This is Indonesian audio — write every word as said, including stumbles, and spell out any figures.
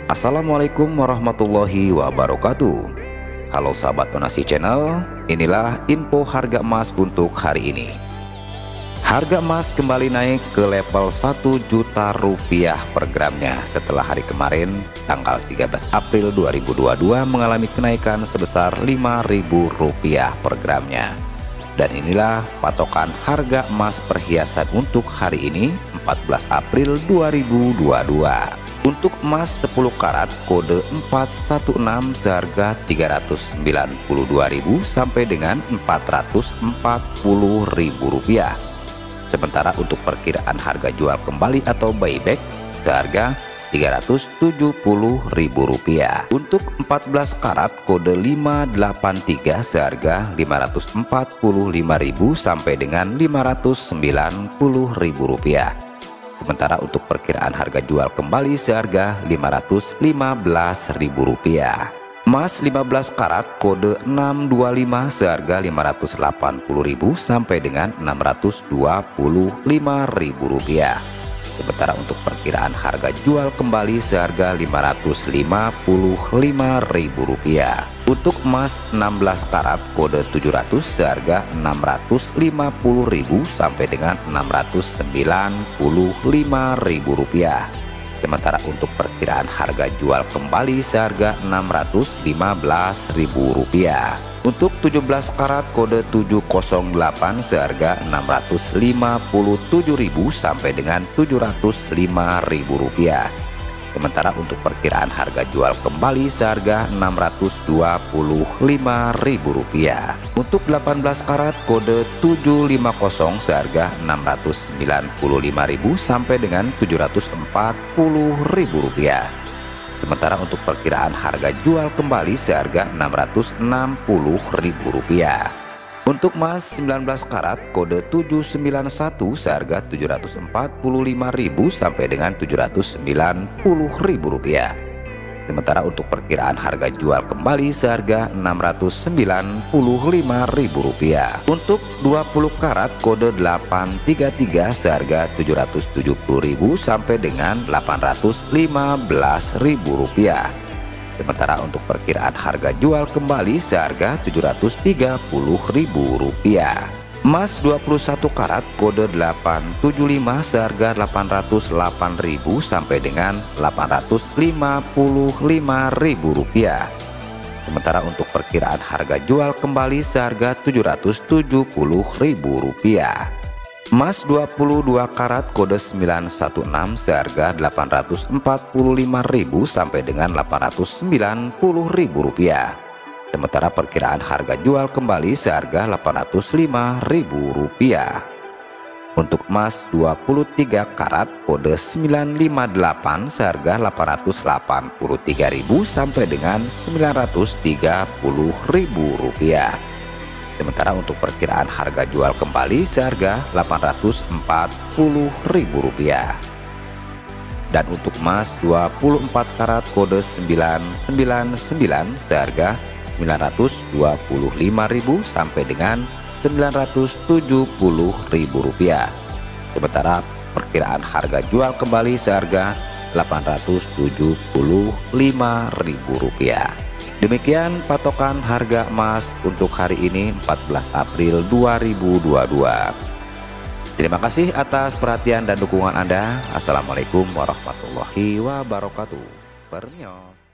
Assalamualaikum warahmatullahi wabarakatuh. Halo sahabat Donasi Channel, inilah info harga emas untuk hari ini. Harga emas kembali naik ke level satu juta rupiah per gramnya setelah hari kemarin tanggal tiga belas April dua ribu dua puluh dua mengalami kenaikan sebesar lima ribu rupiah per gramnya. Dan inilah patokan harga emas perhiasan untuk hari ini empat belas April dua ribu dua puluh dua. Untuk emas sepuluh karat kode empat satu enam seharga tiga ratus sembilan puluh dua ribu sampai dengan empat ratus empat puluh ribu rupiah. Sementara untuk perkiraan harga jual kembali atau buyback seharga tiga ratus tujuh puluh ribu rupiah. Untuk empat belas karat kode lima delapan tiga seharga lima ratus empat puluh lima ribu sampai dengan lima ratus sembilan puluh ribu rupiah. Sementara untuk perkiraan harga jual kembali seharga lima ratus lima belas ribu rupiah. Emas lima belas karat kode enam dua lima seharga lima ratus delapan puluh ribu sampai dengan enam ratus dua puluh lima ribu rupiah. Sementara untuk perkiraan harga jual kembali seharga lima ratus lima puluh lima ribu rupiah. Untuk emas enam belas karat kode tujuh ratus seharga enam ratus lima puluh ribu sampai dengan enam ratus sembilan puluh lima ribu rupiah. Sementara untuk perkiraan harga jual kembali seharga enam ratus lima belas ribu rupiah. Untuk tujuh belas karat kode tujuh nol delapan seharga enam ratus lima puluh tujuh ribu sampai dengan tujuh ratus lima ribu rupiah. Sementara untuk perkiraan harga jual kembali seharga enam ratus dua puluh lima ribu rupiah. Untuk delapan belas karat kode tujuh lima nol seharga enam ratus sembilan puluh lima ribu sampai dengan tujuh ratus empat puluh ribu rupiah. Sementara untuk perkiraan harga jual kembali seharga enam ratus enam puluh ribu rupiah. Untuk emas sembilan belas karat kode tujuh sembilan satu seharga tujuh ratus empat puluh lima ribu sampai dengan tujuh ratus sembilan puluh ribu rupiah. Sementara untuk perkiraan harga jual kembali seharga enam ratus sembilan puluh lima ribu rupiah. Untuk dua puluh karat kode delapan tiga tiga seharga tujuh ratus tujuh puluh ribu sampai dengan delapan ratus lima belas ribu rupiah. Sementara untuk perkiraan harga jual kembali seharga tujuh ratus tiga puluh ribu rupiah. Emas dua puluh satu karat kode delapan tujuh lima seharga delapan ratus delapan ribu sampai dengan delapan ratus lima puluh lima ribu rupiah. Sementara untuk perkiraan harga jual kembali seharga tujuh ratus tujuh puluh ribu rupiah. Emas dua puluh dua karat kode sembilan satu enam seharga delapan ratus empat puluh lima ribu sampai dengan delapan ratus sembilan puluh ribu rupiah. Sementara perkiraan harga jual kembali seharga delapan ratus lima ribu rupiah. Untuk emas dua puluh tiga karat kode sembilan lima delapan seharga delapan ratus delapan puluh tiga ribu sampai dengan sembilan ratus tiga puluh ribu rupiah. Sementara untuk perkiraan harga jual kembali seharga delapan ratus empat puluh ribu rupiah. Dan untuk emas dua puluh empat karat kode sembilan sembilan sembilan seharga sembilan ratus dua puluh lima ribu sampai dengan sembilan ratus tujuh puluh ribu rupiah. Sementara perkiraan harga jual kembali seharga delapan ratus tujuh puluh lima ribu rupiah. Demikian patokan harga emas untuk hari ini empat belas April dua ribu dua puluh dua. Terima kasih atas perhatian dan dukungan Anda. Assalamualaikum warahmatullahi wabarakatuh. Permios.